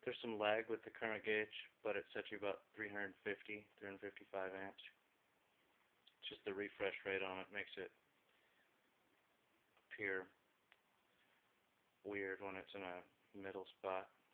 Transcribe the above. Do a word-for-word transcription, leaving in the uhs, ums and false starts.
There's some lag with the current gauge, but it's set to about three fifty, three fifty-five amps. Just the refresh rate on it makes it appear weird when it's in a middle spot.